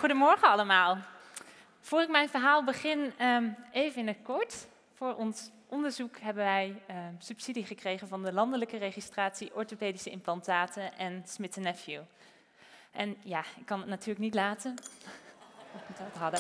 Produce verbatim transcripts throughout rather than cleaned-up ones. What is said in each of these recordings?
Goedemorgen allemaal. Voor ik mijn verhaal begin, um, even in het kort. Voor ons onderzoek hebben wij uh, subsidie gekregen van de Landelijke Registratie Orthopedische Implantaten en Smith en Nephew. En ja, ik kan het natuurlijk niet laten. Dat we het hadden.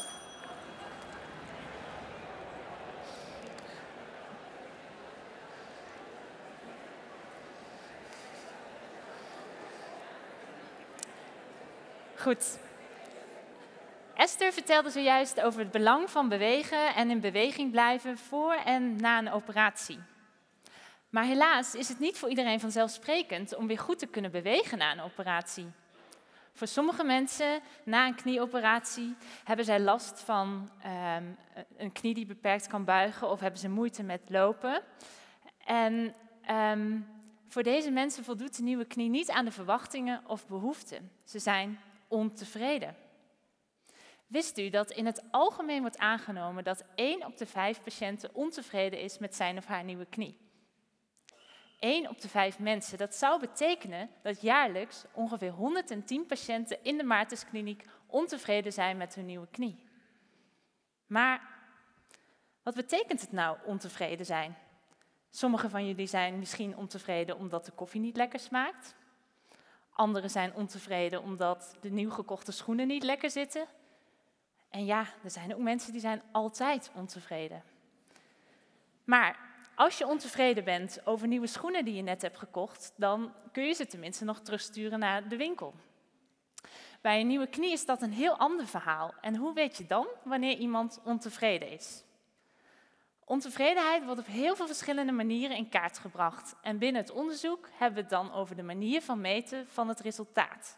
Goed. Esther vertelde zojuist over het belang van bewegen en in beweging blijven voor en na een operatie. Maar helaas is het niet voor iedereen vanzelfsprekend om weer goed te kunnen bewegen na een operatie. Voor sommige mensen na een knieoperatie hebben zij last van um, een knie die beperkt kan buigen of hebben ze moeite met lopen. En um, voor deze mensen voldoet de nieuwe knie niet aan de verwachtingen of behoeften. Ze zijn ontevreden. Wist u dat in het algemeen wordt aangenomen dat één op de vijf patiënten ontevreden is met zijn of haar nieuwe knie? één op de vijf mensen. Dat zou betekenen dat jaarlijks ongeveer honderdtien patiënten in de Maartenskliniek ontevreden zijn met hun nieuwe knie. Maar wat betekent het nou ontevreden zijn? Sommigen van jullie zijn misschien ontevreden omdat de koffie niet lekker smaakt. Anderen zijn ontevreden omdat de nieuw gekochte schoenen niet lekker zitten. En ja, er zijn ook mensen die zijn altijd ontevreden. Maar als je ontevreden bent over nieuwe schoenen die je net hebt gekocht, dan kun je ze tenminste nog terugsturen naar de winkel. Bij een nieuwe knie is dat een heel ander verhaal. En hoe weet je dan wanneer iemand ontevreden is? Ontevredenheid wordt op heel veel verschillende manieren in kaart gebracht. En binnen het onderzoek hebben we het dan over de manier van meten van het resultaat.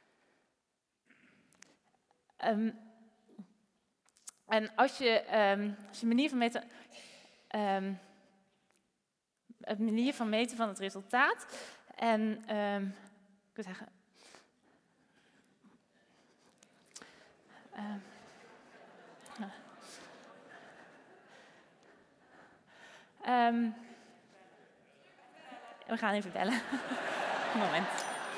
Um, en als je, um, als je manier van meten... Um, een manier van meten van het resultaat. En um, ik wil zeggen. Um, um, we gaan even bellen. Een moment.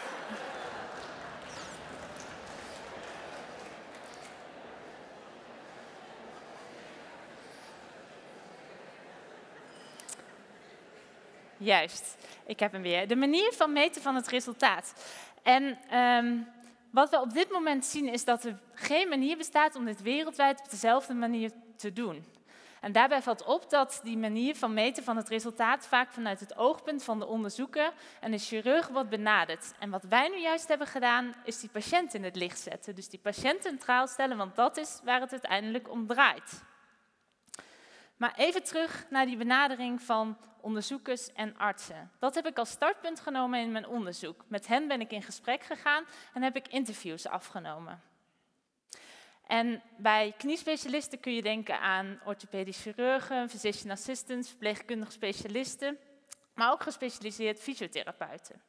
Juist, ik heb hem weer. De manier van meten van het resultaat. En um, wat we op dit moment zien is dat er geen manier bestaat om dit wereldwijd op dezelfde manier te doen. En daarbij valt op dat die manier van meten van het resultaat vaak vanuit het oogpunt van de onderzoeker en de chirurg wordt benaderd. En wat wij nu juist hebben gedaan, is die patiënt in het licht zetten. Dus die patiënt centraal stellen, want dat is waar het uiteindelijk om draait. Maar even terug naar die benadering van onderzoekers en artsen. Dat heb ik als startpunt genomen in mijn onderzoek. Met hen ben ik in gesprek gegaan en heb ik interviews afgenomen. En bij kniespecialisten kun je denken aan orthopedisch chirurgen, physician assistants, verpleegkundige specialisten, maar ook gespecialiseerd fysiotherapeuten.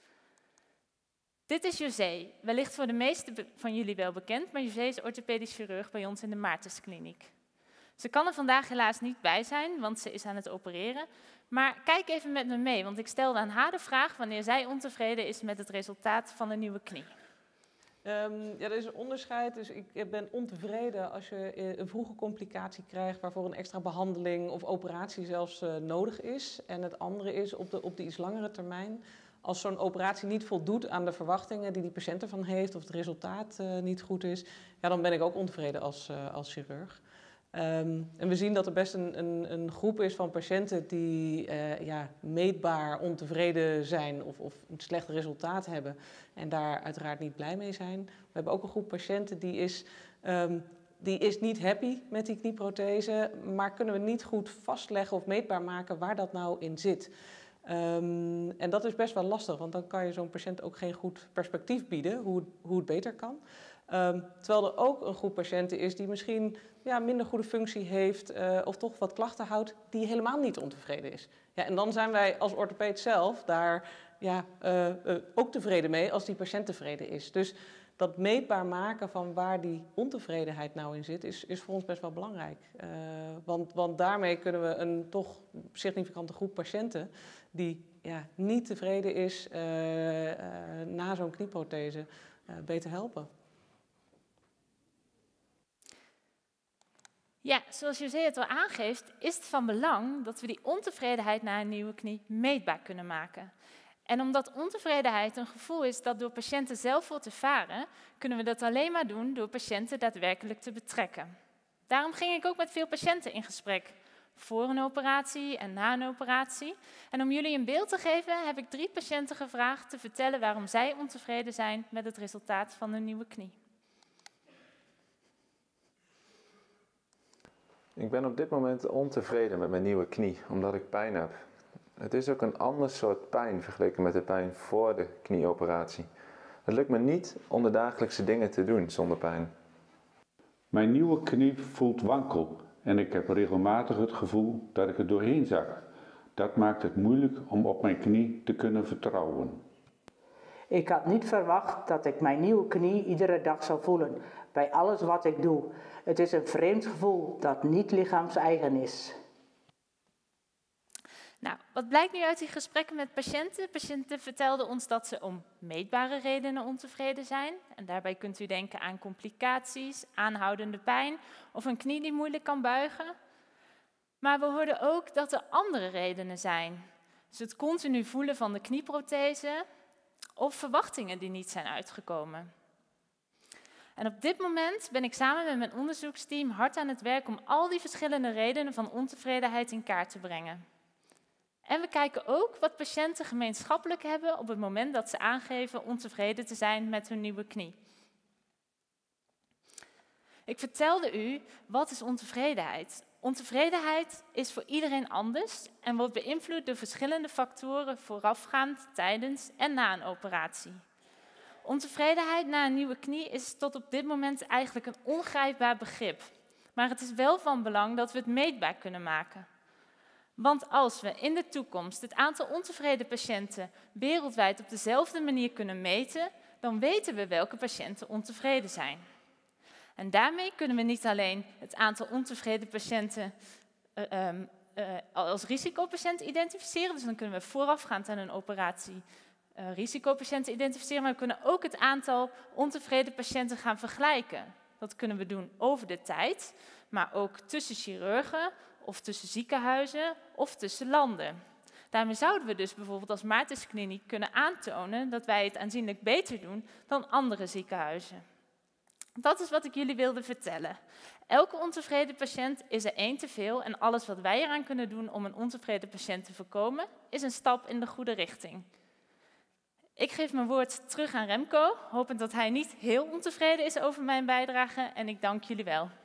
Dit is José, wellicht voor de meesten van jullie wel bekend, maar José is orthopedisch chirurg bij ons in de Maartenskliniek. Ze kan er vandaag helaas niet bij zijn, want ze is aan het opereren. Maar kijk even met me mee, want ik stelde aan haar de vraag wanneer zij ontevreden is met het resultaat van een nieuwe knie. Um, ja, er is een onderscheid. Dus ik ben ontevreden als je een vroege complicatie krijgt waarvoor een extra behandeling of operatie zelfs uh, nodig is. En het andere is op de, op de iets langere termijn. Als zo'n operatie niet voldoet aan de verwachtingen die die patiënt ervan heeft of het resultaat uh, niet goed is, ja, dan ben ik ook ontevreden als, uh, als chirurg. Um, en we zien dat er best een, een, een groep is van patiënten die uh, ja, meetbaar ontevreden zijn of, of een slecht resultaat hebben en daar uiteraard niet blij mee zijn. We hebben ook een groep patiënten die is, um, die is niet happy met die knieprothese, maar kunnen we niet goed vastleggen of meetbaar maken waar dat nou in zit. Um, en dat is best wel lastig, want dan kan je zo'n patiënt ook geen goed perspectief bieden hoe, hoe het beter kan. Um, terwijl er ook een groep patiënten is die misschien ja, minder goede functie heeft uh, of toch wat klachten houdt, die helemaal niet ontevreden is. Ja, en dan zijn wij als orthopeed zelf daar ja, uh, uh, ook tevreden mee als die patiënt tevreden is. Dus dat meetbaar maken van waar die ontevredenheid nou in zit, is, is voor ons best wel belangrijk. Uh, want, want daarmee kunnen we een toch significante groep patiënten die ja, niet tevreden is uh, uh, na zo'n knieprothese uh, beter helpen. Ja, zoals José het al aangeeft, is het van belang dat we die ontevredenheid na een nieuwe knie meetbaar kunnen maken. En omdat ontevredenheid een gevoel is dat door patiënten zelf wordt ervaren, kunnen we dat alleen maar doen door patiënten daadwerkelijk te betrekken. Daarom ging ik ook met veel patiënten in gesprek, voor een operatie en na een operatie. En om jullie een beeld te geven, heb ik drie patiënten gevraagd te vertellen waarom zij ontevreden zijn met het resultaat van een nieuwe knie. Ik ben op dit moment ontevreden met mijn nieuwe knie, omdat ik pijn heb. Het is ook een ander soort pijn vergeleken met de pijn voor de knieoperatie. Het lukt me niet om de dagelijkse dingen te doen zonder pijn. Mijn nieuwe knie voelt wankel en ik heb regelmatig het gevoel dat ik er doorheen zak. Dat maakt het moeilijk om op mijn knie te kunnen vertrouwen. Ik had niet verwacht dat ik mijn nieuwe knie iedere dag zou voelen, bij alles wat ik doe. Het is een vreemd gevoel dat niet lichaams-eigen is. Nou, wat blijkt nu uit die gesprekken met patiënten? Patiënten vertelden ons dat ze om meetbare redenen ontevreden zijn. En daarbij kunt u denken aan complicaties, aanhoudende pijn of een knie die moeilijk kan buigen. Maar we hoorden ook dat er andere redenen zijn. Dus het continu voelen van de knieprothese of verwachtingen die niet zijn uitgekomen. En op dit moment ben ik samen met mijn onderzoeksteam hard aan het werk om al die verschillende redenen van ontevredenheid in kaart te brengen. En we kijken ook wat patiënten gemeenschappelijk hebben op het moment dat ze aangeven ontevreden te zijn met hun nieuwe knie. Ik vertelde u, wat is ontevredenheid? Ontevredenheid is voor iedereen anders en wordt beïnvloed door verschillende factoren voorafgaand, tijdens en na een operatie. Ontevredenheid na een nieuwe knie is tot op dit moment eigenlijk een ongrijpbaar begrip. Maar het is wel van belang dat we het meetbaar kunnen maken. Want als we in de toekomst het aantal ontevreden patiënten wereldwijd op dezelfde manier kunnen meten, dan weten we welke patiënten ontevreden zijn. En daarmee kunnen we niet alleen het aantal ontevreden patiënten uh, um, uh, als risicopatiënten identificeren, dus dan kunnen we voorafgaand aan een operatie uh, risicopatiënten identificeren, maar we kunnen ook het aantal ontevreden patiënten gaan vergelijken. Dat kunnen we doen over de tijd, maar ook tussen chirurgen, of tussen ziekenhuizen of tussen landen. Daarmee zouden we dus bijvoorbeeld als Maartenskliniek kunnen aantonen dat wij het aanzienlijk beter doen dan andere ziekenhuizen. Dat is wat ik jullie wilde vertellen. Elke ontevreden patiënt is er één te veel en alles wat wij eraan kunnen doen om een ontevreden patiënt te voorkomen, is een stap in de goede richting. Ik geef mijn woord terug aan Remco, hopend dat hij niet heel ontevreden is over mijn bijdrage en ik dank jullie wel.